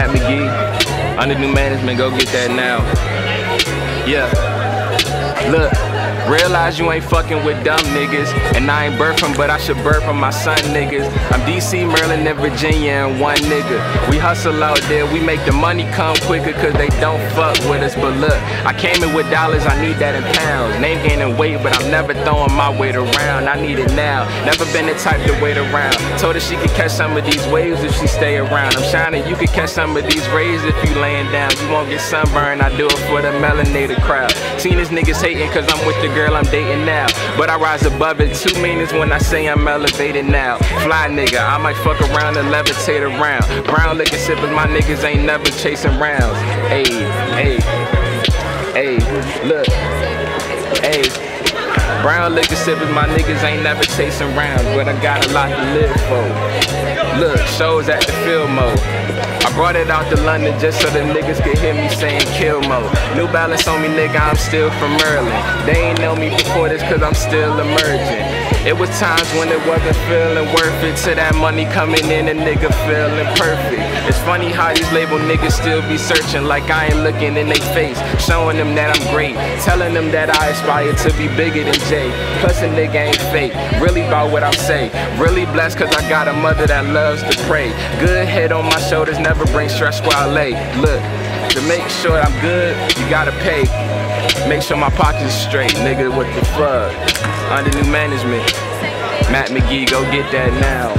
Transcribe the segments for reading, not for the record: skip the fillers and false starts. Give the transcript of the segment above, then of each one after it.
Matt McGee, under new management, go get that now. Yeah, look. Realize you ain't fucking with dumb niggas, and I ain't birthing, but I should birth on my son niggas. I'm DC, Maryland, and Virginia, and one nigga. We hustle out there, we make the money come quicker, cause they don't fuck with us. But look, I came in with dollars, I need that in pounds. Name gaining weight, but I'm never throwing my weight around. I need it now, never been the type to wait around. Told her she could catch some of these waves if she stay around. I'm shining, you could catch some of these rays if you laying down. You won't get sunburned, I do it for the melanated crowd. Seen these niggas hating cause I'm with the girl I'm dating now, but I rise above it. 2 meanings when I say I'm elevated now. Fly nigga, I might fuck around and levitate around. Brown liquor sippers, my niggas ain't never chasing rounds. Ayy, ayy, ayy, look, ayy. Brown liquor sippers, my niggas ain't never chasing rounds, but I got a lot to live for. Look, shows at the field mode. I brought it out to London just so the niggas could hear me saying kill mode. New Balance on me, nigga, I'm still from Maryland. They ain't know me before this cause I'm still emerging. It was times when it wasn't feeling worth it, to that money coming in and nigga feeling perfect. It's funny how these label niggas still be searching like I ain't looking in they face, showing them that I'm great, telling them that I aspire to be bigger than Jay. Plus a nigga ain't fake, really about what I say. Really blessed cause I got a mother that loves to pray. Good head on my shoulders, never bring stress where I lay. Look, to make sure I'm good, you gotta pay. Make sure my pocket's straight, nigga, what the fuck? Under new management, Matt McGee, go get that now.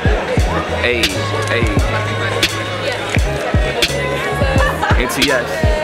Ayy, ayy. NTS.